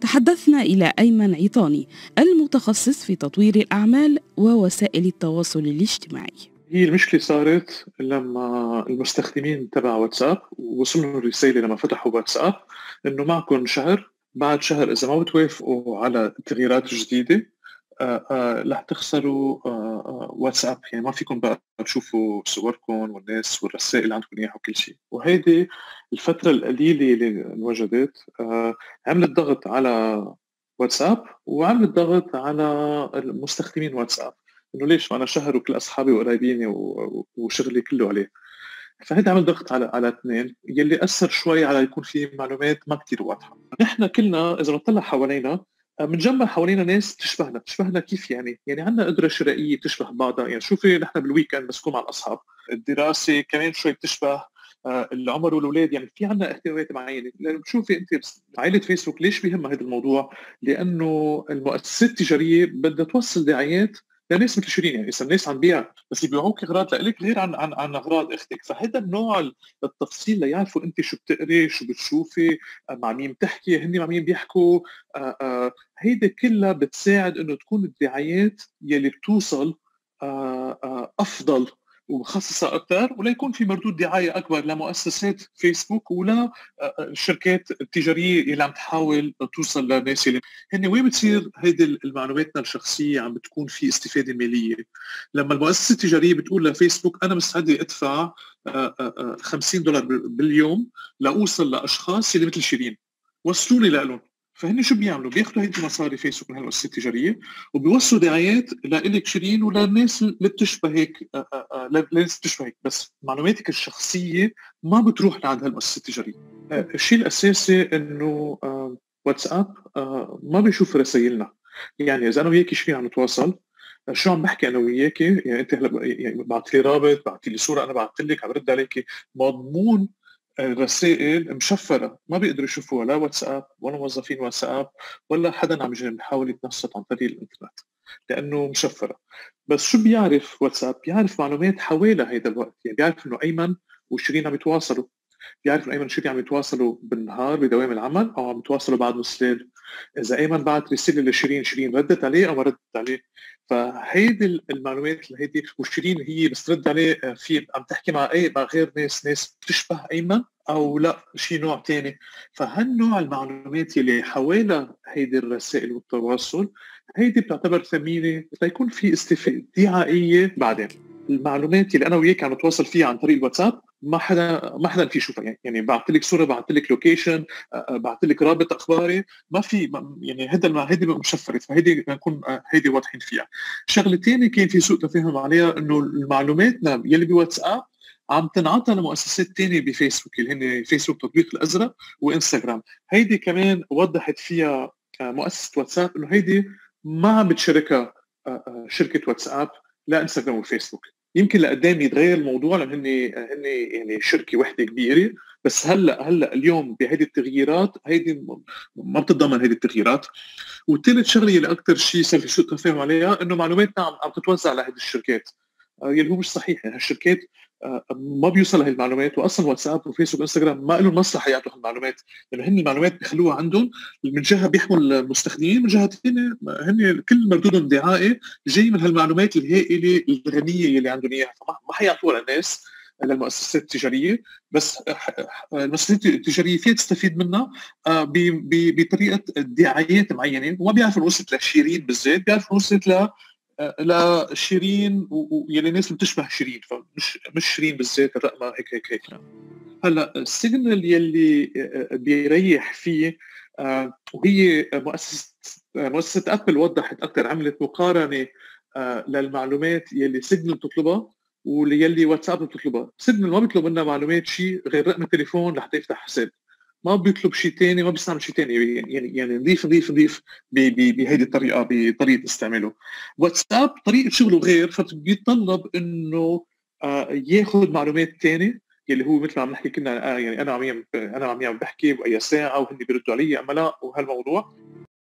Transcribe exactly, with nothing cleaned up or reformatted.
تحدثنا إلى أيمن عيطاني المتخصص في تطوير الأعمال ووسائل التواصل الاجتماعي. هي المشكلة صارت لما المستخدمين تبع واتساب وصلوا الرسالة لما فتحوا واتساب إنه معكم شهر، بعد شهر إذا ما بتوافقوا على التغييرات الجديدة آه آه رح تخسروا آه آه واتساب، يعني ما فيكم بقى تشوفوا صوركم والناس والرسائل اللي عندكم إياها وكل شيء. وهيدي الفترة القليلة اللي انوجدت آه عملت ضغط على واتساب وعملت ضغط على المستخدمين واتساب، إنه ليش ما أنا شهر وكل أصحابي وقرايبيني وشغلي كله عليه. فهذا عمل ضغط على على اثنين يلي أثر شوي على يكون في معلومات ما كتير واضحة. نحن كلنا إذا نطلع حوالينا بنجمع حوالينا ناس تشبهنا تشبهنا كيف يعني يعني عندنا قدرة شرائية تشبه بعضها. يعني شوفي نحن بالويكند بنكون مع الأصحاب، الدراسة كمان شوي بتشبه، العمر والأولاد، يعني في عنا اهتمامات معينة. لأنه بتشوفي أنت عائلة فيسبوك ليش بيهمها هذا الموضوع؟ لأنه المؤسسات التجارية بدها توصل دعايات لناس مثل شيرين. يعني إذا الناس عم بيع بس يبيعوك أغراض لإلك غير عن عن عن أغراض أختك، فهذا النوع التفصيل ليعرفوا أنت شو بتقري شو بتشوفي مع مين بتحكي هني مع مين بيحكوا. آآ آآ هيدا كلها بتساعد إنه تكون الدعايات يلي بتوصل آآ آآ أفضل ومخصصة أكثر، ولا يكون في مردود دعاية أكبر لمؤسسات فيسبوك ولا الشركات التجارية اللي عم تحاول توصل للناس اللي هن وين بتصير هيدي المعلوماتنا الشخصية عم بتكون في استفادة مالية. لما المؤسسة التجارية بتقول لفيسبوك أنا مستعد أدفع خمسين دولار باليوم لأوصل لأشخاص اللي مثل شيرين، وصلوني لهم. فهن شو بيعملوا؟ بياخذوا هيدي مصاري فيسبوك من هالمؤسسات التجاريه وبيوصلوا دعايات لإلك شيرين وللناس اللي بتشبه هيك، للناس بتشبه هيك، بس معلوماتك الشخصيه ما بتروح لعند هالمؤسسه التجاريه. الشيء الاساسي انه واتساب ما بيشوف رسائلنا. يعني اذا انا وياكي شيرين عم نتواصل شو عم بحكي انا وياكي، يعني انت هلا يعني بعثت لي رابط، بعثت لي صوره، انا بعثت لك عم برد عليكي، مضمون الرسائل مشفرة ما بيقدروا يشوفوها لا واتساب ولا موظفين واتساب ولا حدا عم يحاول يتنصت عن طريق الانترنت لأنه مشفرة. بس شو بيعرف واتساب؟ بيعرف معلومات حوالي هيدا الوقت. يعني بيعرف إنه أيمن وشيرين عم يتواصلوا، بيعرف إنه أيمن وشيرين عم يتواصلوا بالنهار بدوام العمل أو عم يتواصلوا بعد نص الليل. إذا أيمن بعت رسالة لشيرين شيرين ردت عليه أو ما ردت عليه. فهيدي المعلومات اللي هيدي وشيرين هي بس ترد عليه في عم تحكي مع أي مع غير ناس ناس بتشبه أيمن أو لا شيء نوع تاني. فهالنوع المعلومات اللي حوالي هيدي الرسائل والتواصل هيدي بتعتبر ثمينة ليكون في استفادة دعائية بعدين. المعلومات اللي أنا وياك عم نتواصل فيها عن طريق الواتساب ما حدا ما حدا في يشوفها. يعني يعني بعثت لك صورة، بعثت لك لوكيشن، بعثت لك رابط أخباري، ما في يعني هذا ما هيدي مشفرة. فهيدي نكون هيدي واضحين فيها. شغلة تانية كان في سوء تفاهم عليها إنه المعلوماتنا يلي بواتساب عم تنعطى لمؤسسات تانية بفيسبوك اللي هن فيسبوك تطبيق الأزرق وإنستغرام. هيدي كمان وضحت فيها مؤسسة واتساب إنه هيدي ما عم بتشاركها شركة واتساب لا إنستغرام وفيسبوك. يمكن لقدام يتغير الموضوع لأن هن هن يعني شركة وحدة كبيرة، بس هلا هلا اليوم بهيدي التغييرات هيدي ما بتتضمن هيدي التغييرات. والثالث شغله اللي اكثر شيء صار في سوء تفاهم عليها انه معلوماتنا عم, عم تتوزع على هذه الشركات يلي هو مش صحيح. يعني هالشركات ما بيوصل هاي المعلومات، واصلا واتساب وفيسبوك وانستغرام ما لهم مصلحه يعطوا هالمعلومات لانه هن المعلومات بيخلوها عندهم من جهه بيحموا المستخدمين، من جهه ثانيه هن كل مردودهم دعائي جاي من هالمعلومات الهائله الغنيه اللي عندهم اياها، فما حيعطوها للناس للمؤسسات التجاريه. بس المؤسسات التجاريه فيها تستفيد منها بطريقه دعايات معينه، وما بيعرفوا وصلت لشيرين بالذات، بيعرفوا وصلت ل لشيرين ويلي الناس اللي بتشبه شيرين، فمش مش شيرين بالذات الرقمه هيك هيك هيك. هلا السيجنال يلي بيريح فيه وهي مؤسسه مؤسسه ابل وضحت اكثر، عملت مقارنه للمعلومات يلي سيجنال بتطلبها واللي واتساب بتطلبها. سيجنال ما بيطلب منا معلومات شيء غير رقم التليفون لحتى يفتح حساب، ما بيطلب شيء تاني، ما بيستعمل شيء تاني. يعني يعني نضيف نضيف نضيف بهيدي الطريقه بطريقه استعماله. واتساب طريقه شغله غير، فبيتطلب انه آه ياخذ معلومات تانية اللي هو مثل ما عم نحكي كنا آه يعني انا عم انا عم بحكي باي ساعه وهن بيردوا علي اما لا وهالموضوع.